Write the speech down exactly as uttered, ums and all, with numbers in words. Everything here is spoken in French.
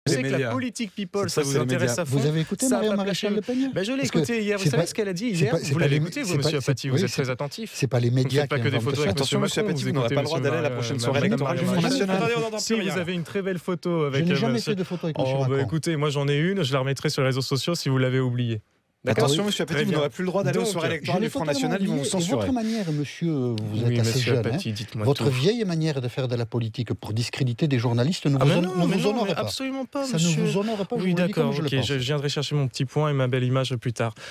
Je Les sais que médias. la politique people, C'est ça ça, vous c'est les intéresse médias. à fond. Vous avez écouté Ça a Maria pas Maréchal pêché. Le Pen? Ben, je l'ai Parce que écouté hier. Vous c'est savez pas- ce qu'elle a dit c'est hier pas- c'est Vous pas l'avez les- écouté, vous, c'est pas- monsieur c'est- Apathy? oui, Vous êtes c'est- très attentif. C'est pas les Vous ne médias faites pas qui que des inventent photos ça. avec Attention, M. monsieur Macron. Apathy, vous vous n'aurez écoutez pas le droit M. d'aller à la Mar- prochaine Mme soirée électorale du Maréchal. Front National. Attendez, on Attendez, n'entend si plus vous rien. avez une très belle photo avec Je n'ai euh, jamais monsieur- fait de photo avec M. Oh, bah, Macron. écoutez, moi j'en ai une, je la remettrai sur les réseaux sociaux si vous l'avez oubliée. D'accord. Attention, monsieur Très Apathy, vous bien. n'aurez plus le droit d'aller aux Donc, soirées Je électorales l'ai du Front totalement National, ils vont vous oublié. Et censurer. votre manière, monsieur, vous Oui, êtes assez monsieur jeune, hein. Apathy, dites-moi Votre tout. vieille manière de faire de la politique pour discréditer des journalistes ne Ah, vous, mais hon- non, ne mais vous non, honore mais pas. absolument pas, Ça monsieur. ne vous honore pas, je Oui, vous le dis comme d'accord, je le ok, pense. je viendrai chercher mon petit point et ma belle image plus tard.